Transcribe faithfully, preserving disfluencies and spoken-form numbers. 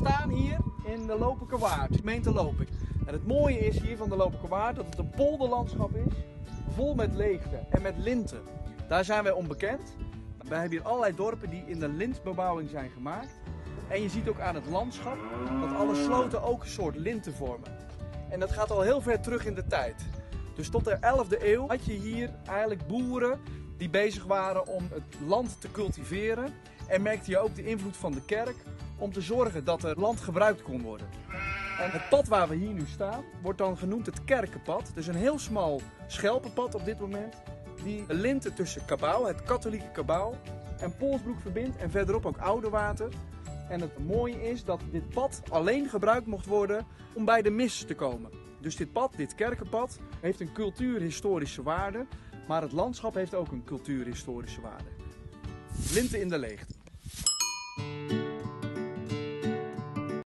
staan hier in de Lopikerwaard, gemeente Lopik. En het mooie is hier van de Lopikerwaard dat het een polderlandschap is, vol met leegte en met linten. Daar zijn wij onbekend. Wij hebben hier allerlei dorpen die in de lintbebouwing zijn gemaakt. En je ziet ook aan het landschap dat alle sloten ook een soort linten vormen. En dat gaat al heel ver terug in de tijd. Dus tot de elfde eeuw had je hier eigenlijk boeren die bezig waren om het land te cultiveren. En merkte je ook de invloed van de kerk om te zorgen dat er land gebruikt kon worden. En het pad waar we hier nu staan wordt dan genoemd het Kerkenpad. Het is een heel smal schelpenpad op dit moment die de linten tussen Cabauw, het katholieke Cabauw, en Polsbroek verbindt en verderop ook Oudewater. En het mooie is dat dit pad alleen gebruikt mocht worden om bij de mis te komen. Dus dit pad, dit Kerkenpad, heeft een cultuurhistorische waarde, maar het landschap heeft ook een cultuurhistorische waarde. Linten in de leegte.